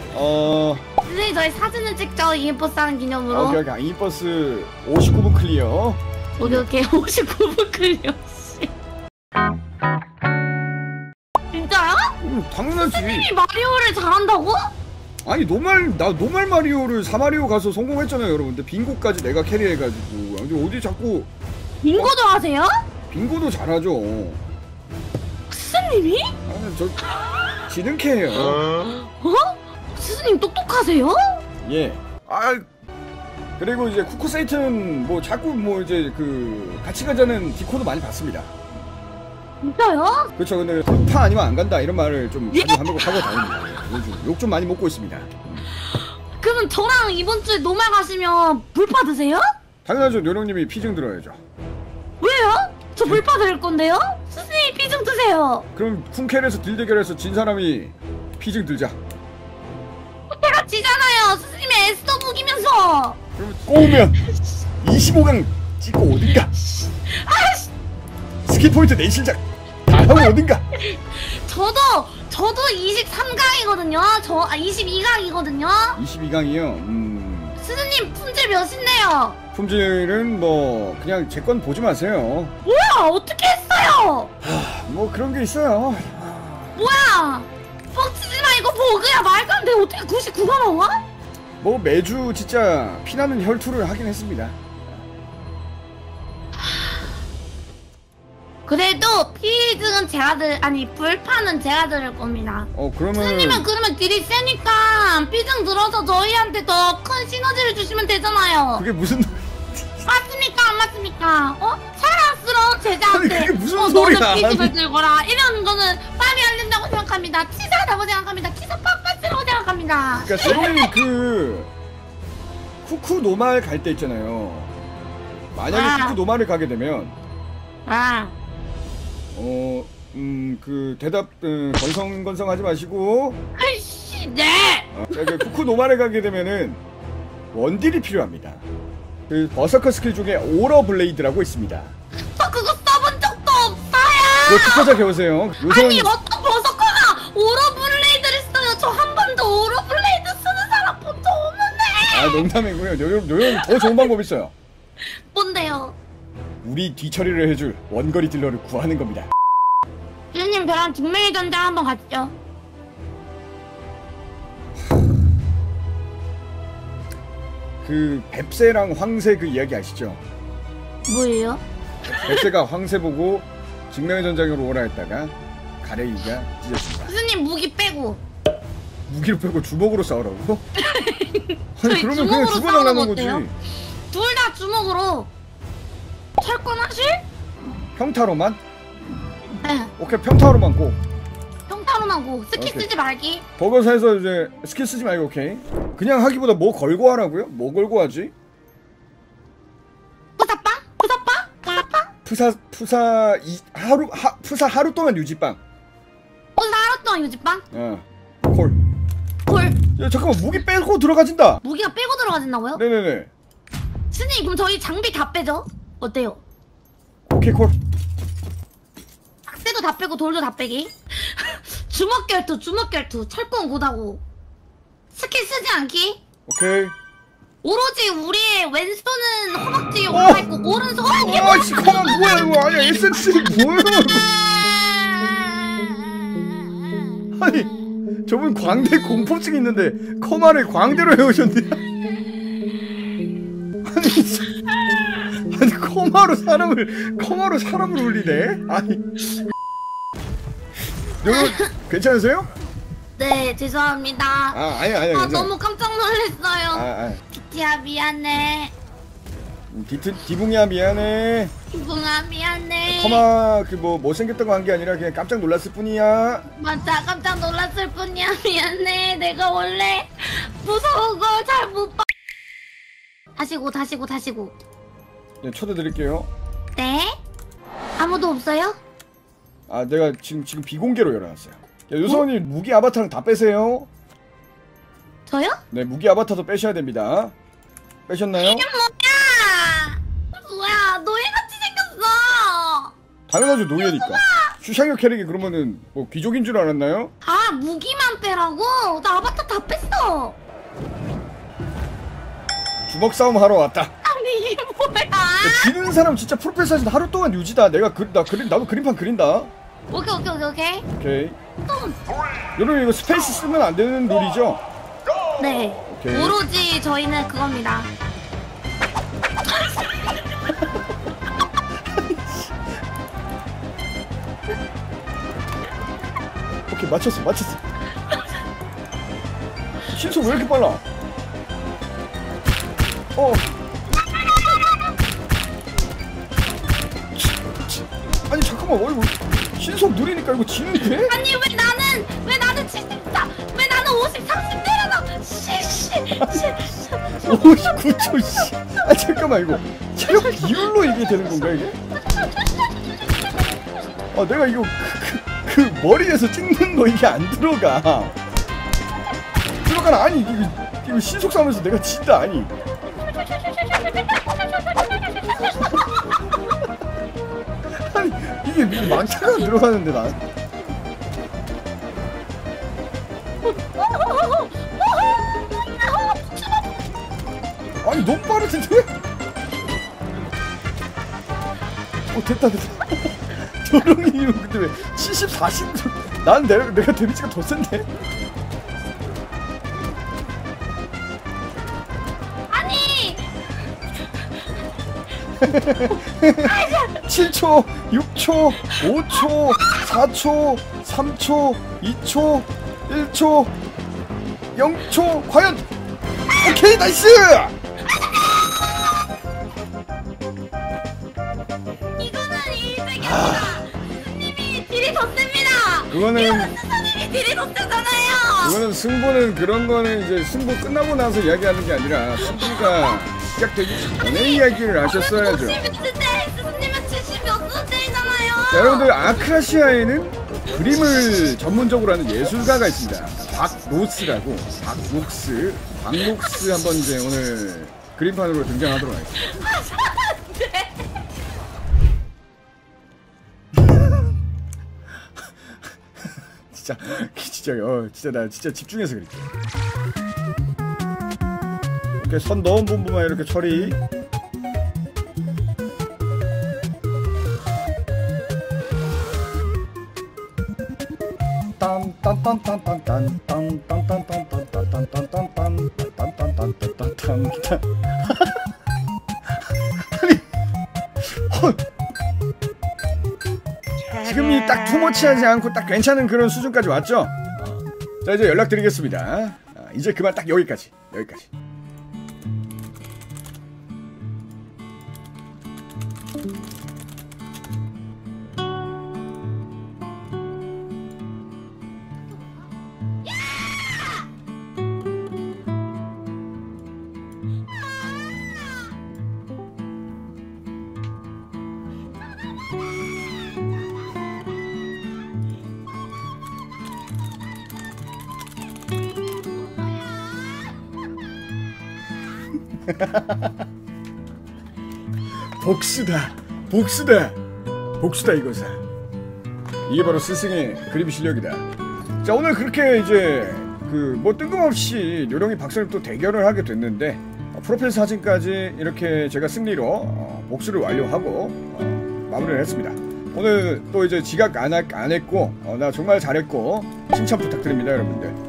선생님 저희 사진을 찍죠. 이인버스 하는 기념으로. 오케이 오케이. 이인버스 59분 클리어. 오케이 59분 클리어. 진짜요? 당연하지. 선생님이 마리오를 잘한다고? 아니 노말 마리오를 4마리오 가서 성공했잖아요 여러분들. 빙고까지 내가 캐리해가지고. 근데 어디 자꾸 빙고도 하세요? 빙고도 잘하죠. 스님이? 아, 저 지능캐예요. 스님 똑똑하세요? 예. 아 그리고 이제 쿠쿠세이트는 뭐 자꾸 뭐 이제 그 같이 가자는 디코도 많이 받습니다. 진짜요? 그렇죠. 근데 불파 아니면 안 간다 이런 말을 좀 자주 하고 다닙니다. 요즘 욕 좀 많이 먹고 있습니다. 그러면 저랑 이번 주에 노말 가시면 불파 드세요? 당연하죠. 요령님이 피증 들어야죠. 왜요? 저 불파 들 건데요? 스님 피증 드세요. 그럼 쿵켈에서 딜 대결해서 진 사람이 피증 들자. 제가 지잖아요. 스님이 에스더 무기면서. 그럼 꼬우면 25강 찍고 오든가. 스킬 포인트 내 실작 다 하고 오든가. 저도 23강이거든요. 22강이거든요. 22강이요. 스님 품질 몇인데요? 품질은 뭐 그냥 제 건 보지 마세요. 뭐야? 어떻게 했어요? 뭐 그런 게 있어요. 뭐야? 뻥치지 마. 이거 버그야. 말도 안 돼. 어떻게 99가 나와? 뭐 매주 진짜 피나는 혈투를 하긴 했습니다. 그래도 피증은 불파는 제가 들을 겁니다. 그러면 스님은 그러면 딜이 세니까 피증 들어서 저희한테 더 큰 시너지를 주시면 되잖아요. 그게 무슨 맞습니까? 안 맞습니까? 사랑스러운 제자한테 아니, 그게 무슨 소리야. 너는 피증을 들거라. 이런 거는 빨리 안 된다고 생각합니다. 치사하다고 생각합니다. 치사 빡빡스러워 생각합니다. 그러니까 세로님 그 쿠쿠 노말 갈 때 있잖아요. 만약에 쿠쿠 노말을 가게 되면 그 대답 건성건성하지 마시고. 아이씨, 네. 그 쿠쿠 노말에 가게 되면은 원딜이 필요합니다. 그 버서커 스킬 중에 오러 블레이드라고 있습니다. 저 그거 써본 적도 없어요. 그거 특허자 배우세요. 아니 어떤 버서커가 오러 블레이드를 써요. 저 한 번도 오러 블레이드 쓰는 사람 본 적 없는데. 농담이고요. 요령 더 좋은 방법 있어요. 뭔데요? 우리 뒤처리를 해줄 원거리 딜러를 구하는 겁니다. 주님 저랑 증명의 전장 한번 가시죠. 그 뱁새랑 황새 그 이야기 아시죠? 뭐예요? 뱁새가 황새 보고 증명의 전장으로 오라 했다가 가레이가 찢었습니다. 스님 무기 빼고. 무기로 빼고 주먹으로 싸우라고? 저희 그러면 그냥 주먹으로 죽어나가는 싸우는 거 거지. 어때요? 둘 다 주먹으로. 철권하실? 평타로만? 네. 오케이 평타로만 고. 평타로만 고. 스킬 오케이. 쓰지 말기. 버거사에서 이제 스킬 쓰지 말고 오케이. 그냥 하기보다 뭐 걸고 하라고요? 뭐 걸고 하지? 푸사빵? 푸사빵? 푸사빵? 푸사 하루 동안 유지빵. 하루 동안 유지빵? 콜. 콜. 야 잠깐만 무기 빼고 들어가진다. 무기가 빼고 들어가진다고요? 네네네. 스님 그럼 저희 장비 다 빼죠? 어때요? 오케이 콜. 박새도 다 빼고 돌도 다 빼기. 주먹 결투 철권 고다고. 스킬 쓰지 않기. 오케이. 오로지 우리의 왼손은 허벅지에 올라있고 오른손 이게 뭐야? 시커먼 뭐야 이거. 아니야 에센스 뭐야. 아니 저분 광대 공포증 있는데 커마를 광대로 해오셨네. 아니 커마로 사람을 울리네. 아니 여러분 괜찮으세요? 네 죄송합니다. 아니야. 너무 깜짝 놀랐어요. 비티야 미안해. 디붕이야 미안해. 디붕아 미안해. 커마 그 뭐 못생겼다고 한 게 아니라 그냥 깜짝 놀랐을 뿐이야. 맞아 깜짝 놀랐을 뿐이야. 미안해. 내가 원래 무서운 걸 잘 못 봐. 다시고. 네 초대드릴게요. 네? 아무도 없어요? 내가 지금 비공개로 열어놨어요. 요성원님 무기 아바타랑 다 빼세요. 저요? 네 무기 아바타도 빼셔야 됩니다. 빼셨나요? 이게 뭐야 노예같이 생겼어. 당연하죠 노예니까. 슈샹요 캐릭이 그러면은 뭐 귀족인 줄 알았나요? 무기만 빼라고? 나 아바타 다 뺐어. 주먹 싸움 하러 왔다. 아니 이게 뭐야? 지는 사람 진짜 프로필 사진 하루 동안 유지다. 나도 그림판 그린다. 오케이. 오케이. 여러분 이거 스페이스 쓰면 안 되는 룰이죠? 네. 오케이. 오로지 저희는 그겁니다. 오케이 맞췄어. 신속 왜 이렇게 빨라? 아니 잠깐만 이거 신속 느리니까 이거 지는데? 아니 왜 나는 74, 왜 나는 50, 30 때려서 씨. 59초 씨. 아 잠깐만 이거 체력 비율로 이게 되는 건가 이게? 내가 이거 그 머리에서 찍는 거 이게 안 들어가나? 아니 이거 신속 싸움에서 내가 진다 아니. 아니 이게 망차가 안 들어가는데 난. 아니 너무 빠르던데? 됐다. 저롱이면 근데 왜 70, 40? 난 내가 데미지가 더 센데? 아니 7초, 6초, 5초, 4초, 3초, 2초, 1초, 0초. 과연 오케이 나이스! 이거는 이득입니다. 스님이 딜이 더 셉니다. 그거는 스님이 딜이 더 세잖아요. 그거는 승부는 그런 거는 이제 승부 끝나고 나서 이야기하는 게 아니라 승부가 시작되기 전에 이야기를 하셨어야죠. 60몇 스님은 70몇 대잖아요. 여러분들 아크아시아에는 그림을 전문적으로 하는 예술가가 있습니다. 박노스라고 박녹스 한번 이제 오늘 그림판으로 등장하도록 하겠습니다. 진짜 나 진짜 집중해서 그릴게. 이렇게 선 넣은 부분만 이렇게 처리. 지금이 딱 투머치하지 않고 딱 괜찮은 그런 수준까지 왔죠? 자 이제 연락드리겠습니다. 이제 그만 딱 여기까지. 복수다 이거사. 이게 바로 스승의 그림 실력이다. 자 오늘 그렇게 이제 뭐 뜬금없이 요령이 박사님 또 대결을 하게 됐는데 프로필 사진까지 이렇게 제가 승리로 복수를 완료하고 마무리를 했습니다. 오늘 또 이제 지각 안 했고 나 정말 잘했고 칭찬 부탁드립니다 여러분들.